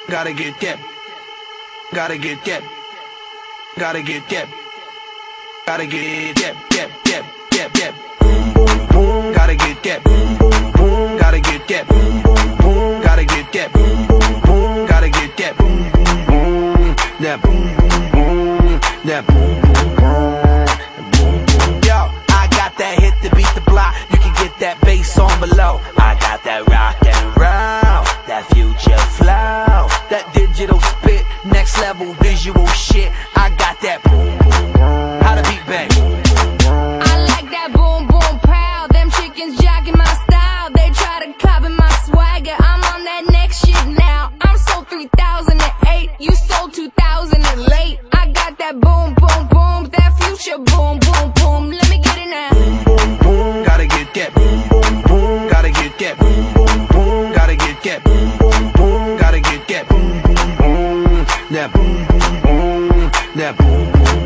Gotta get that. Gotta get that. Gotta get that. Gotta get that. Boom, boom, boom. Gotta get that. Boom, boom, boom. Gotta get that. Boom, boom, boom. Gotta get that. Boom, boom, boom. Gotta get that. Boom, boom, boom. That boom, boom, boom. That boom, boom, boom. Yo, I got that hit to beat the block. You can get that bass on below. I got that rock and roll, that future flow, that digital spit, next level visual shit. I got that boom, boom, boom. How to beat bang. I like that boom, boom, pow. Them chickens jacking my style. They try to copy my swagger. I'm on that next shit now. I'm sold 3008. You sold 2000 and late. I got that boom, boom, boom. That future boom, boom, boom. Let me get it now. Boom, boom, boom. Gotta get that. Boom, boom, boom. Gotta get that. Boom, boom, boom. Gotta get that. Boom, boom, boom. Gotta get that. Boom, boom, boom. That boom, boom, boom. That boom, boom,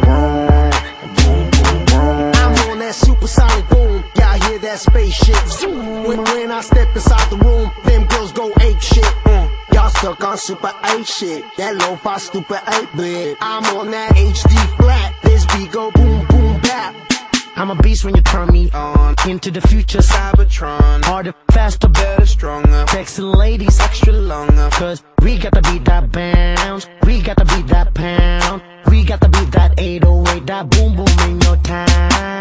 boom. I'm on that supersonic boom. Y'all hear that spaceship zoom. When I step inside the room, them girls go ape shit. Y'all stuck on super 8 shit. That lo-fi stupid 8-bit. I'm on that HD flat. This beat go boom, boom, bap. I'm a beast when you turn me on. Into the future, Cybertron. Harder, faster, better, stronger. Sexy ladies, extra longer. Cause we got to beat that bounce. We got to beat that pound. We got to beat that 808. That boom boom in your town.